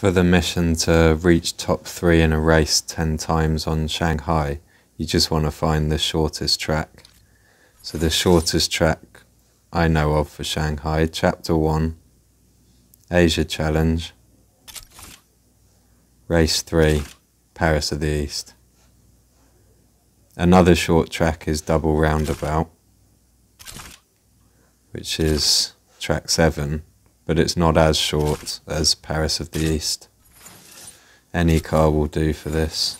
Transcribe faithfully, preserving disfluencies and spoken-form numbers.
For the mission to reach top three in a race ten times on Shanghai, you just want to find the shortest track. So the shortest track I know of for Shanghai, Chapter one, Asia Challenge, Race three, Paris of the East. Another short track is Double Roundabout, which is track seven, but it's not as short as Paris of the East. Any car will do for this.